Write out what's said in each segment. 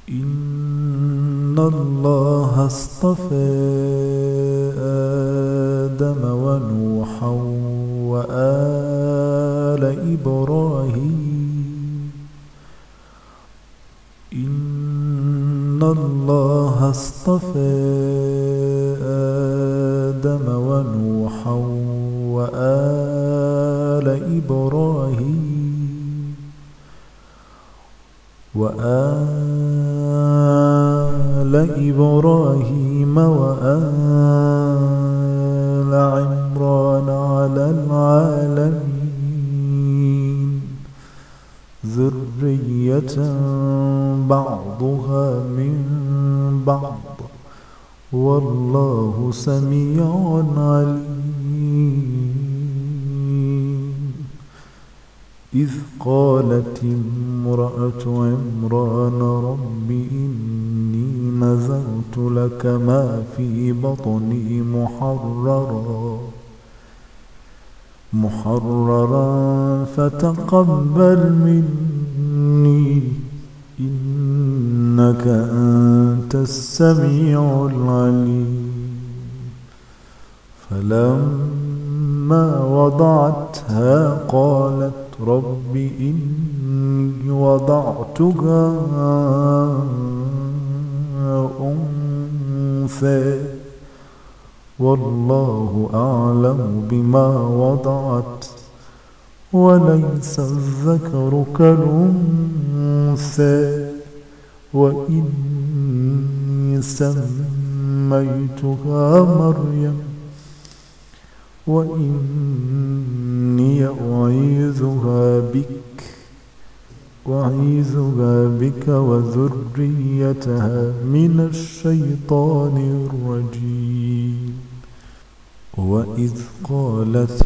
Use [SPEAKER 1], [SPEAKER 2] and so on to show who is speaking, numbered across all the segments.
[SPEAKER 1] إن الله اصطفى آدم ونوحا وآل إبراهيم إن الله اصطفى آدم ونوحا وآل إبراهيم وآل عمران على العالمين ذرية بعضها من بعض والله سميع عليم. إذ قالت امرأة عمران رب إني نذرت لك ما في بطني محررا فتقبل مني إنك أنت السميع العليم. فلما وضعتها قالت رب إني وضعتها أنثى والله أعلم بما وضعت وليس الذكر كالأنثى وإني سميتها مريم وإني أعيذها بك وذريتها من الشيطان الرجيم. وإذ قالت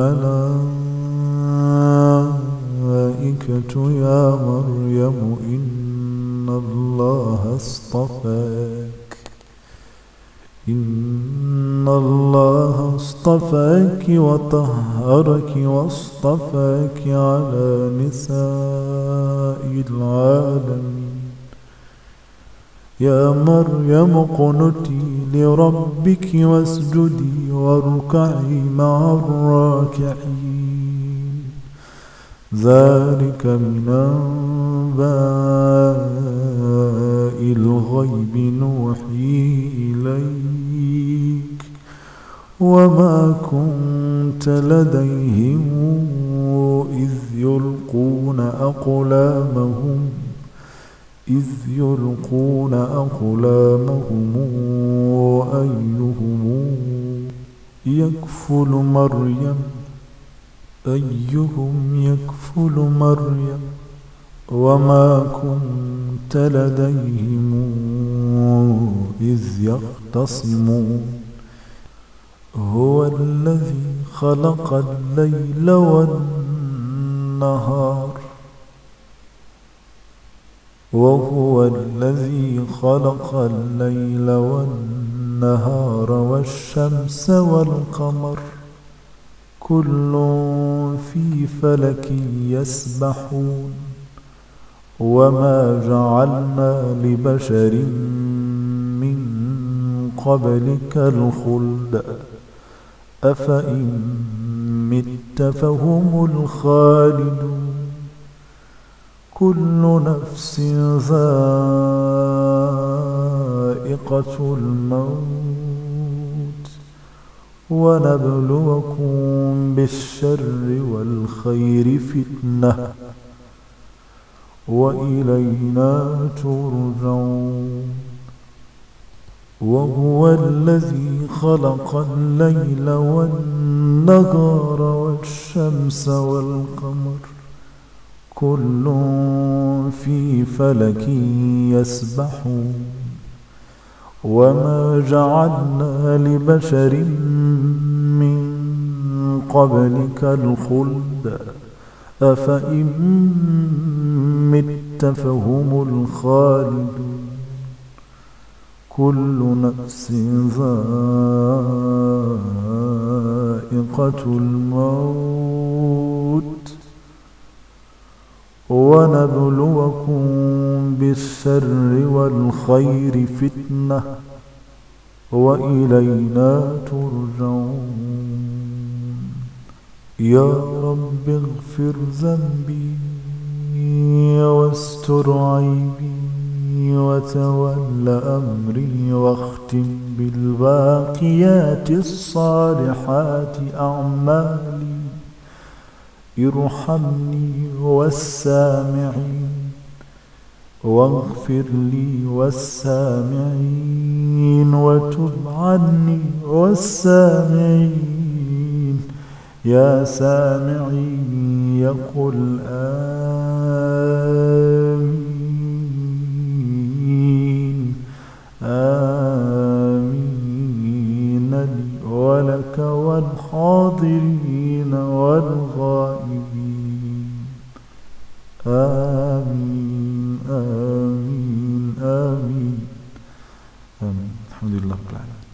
[SPEAKER 1] الملائكة يا مريم إن الله اصطفاك وطهرك واصطفاك على نساء العالمين. يا مريم اقنتي لربك واسجدي واركعي مع الراكعين. ذلك من أنباء الغيب نوحيه إليك وما كنت لديهم إذ يلقون أقلامهم أيهم يكفل مريم وما كنت لديهم إذ يختصمون. هو الذي خلق الليل والنهار والشمس والقمر كل في فلك يسبحون. وما جعلنا لبشر من قبلك الخلد أفإن مت فهم الخالدون. كل نفس ذائقة الموت ونبلوكم بالشر والخير فتنة وإلينا ترجعون. وهو الذي خلق الليل والنهار والشمس والقمر كل في فلك يسبحون. وما جعلنا لبشر من قبلك الخلد أفإن مت فهم الخالدون. كل نفس ذائقة الموت ونبلوكم بالشر والخير فتنة وإلينا ترجعون. يا رب اغفر ذنبي واستر عيبي وتول أمري واختم بالباقيات الصالحات أعمالي. ارحمني والسامعين واغفر لي والسامعين وتب عني والسامعين. يا سامعي يقل آمين آمين لي ولك والحاضرين والغائبين. آمين آمين آمين آمين. الحمد لله رب العالمين.